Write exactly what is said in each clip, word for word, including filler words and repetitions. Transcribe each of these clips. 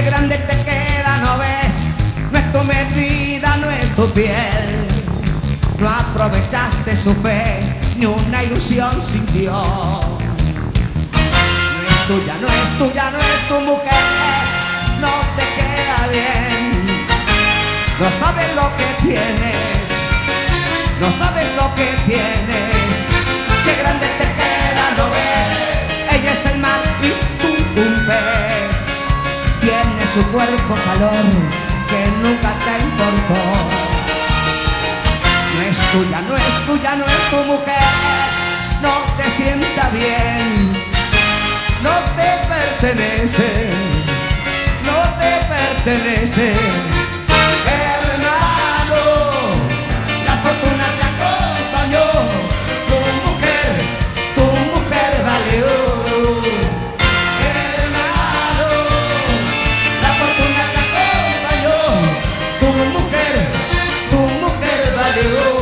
grande te queda, no ves, no es tu medida, no es tu piel. No aprovechaste su fe, ni una ilusión sintió. No es tuya, no es tuya, no es tu mujer, no te queda bien. No sabes lo que tienes, no sabes lo que tienes. Qué grande te queda, no ves, ella es el mar y tú un pez. Tiene su cuerpo calor que nunca te importó. No es tuya, no es tuya, no es tu mujer, no te sienta bien, no te pertenece, no te pertenece. Hermano, la fortuna te acompañó, tu mujer, tu mujer vale oro. Hermano, la fortuna te acompañó, tu mujer, tu mujer vale oro.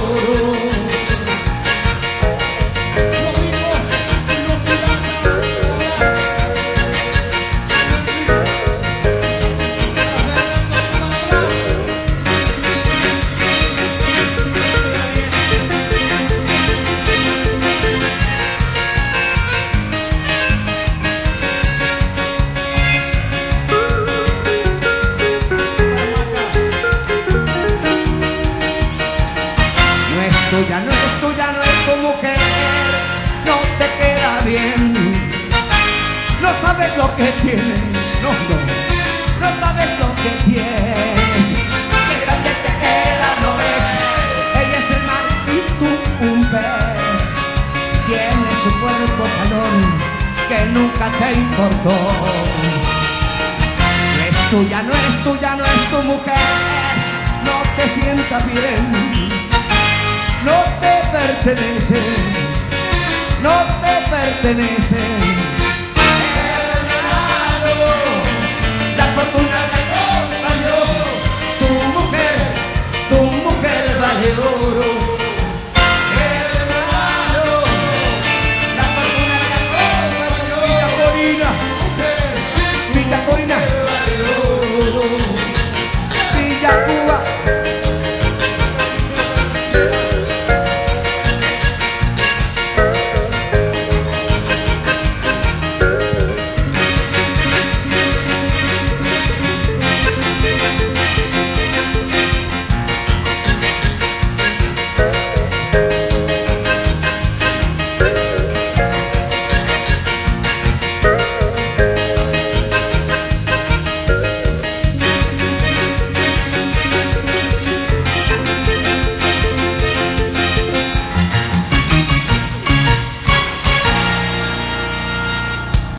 Tuya, no es tuya, no es tu mujer, no te queda bien. No sabes lo que tienes, no, no, no sabes lo que tienes. Qué grande te queda, no ves, ella es el mar y tú un pez. Tiene su cuerpo calor que nunca te importó. No es tuya, no es tuya, no es tu mujer, no te sientas bien. No te pertenece, no te pertenece.